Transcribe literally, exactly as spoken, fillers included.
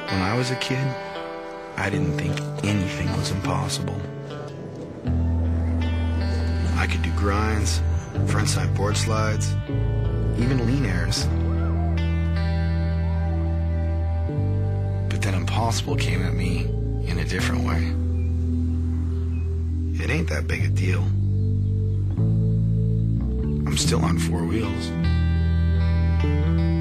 When I was a kid, I didn't think anything was impossible. I could do grinds, frontside board slides, even lean airs. But then impossible came at me in a different way. It ain't that big a deal. I'm still on four wheels.